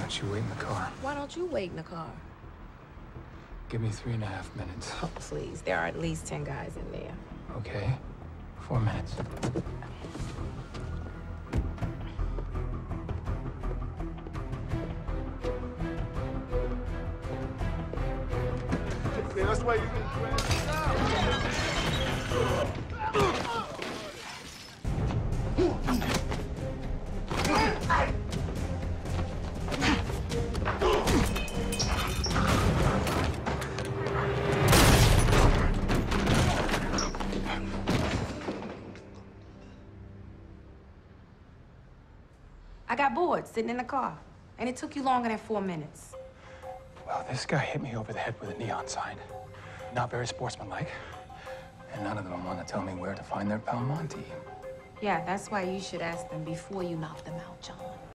don't you wait in the car? Why don't you wait in the car? Give me 3.5 minutes. Oh, please. There are at least 10 guys in there. Okay. 4 minutes. Yeah, that's why you can I got bored sitting in the car, and it took you longer than 4 minutes. Well, this guy hit me over the head with a neon sign. Not very sportsmanlike. And none of them want to tell me where to find their pal Monty. Yeah, that's why you should ask them before you knock them out, John.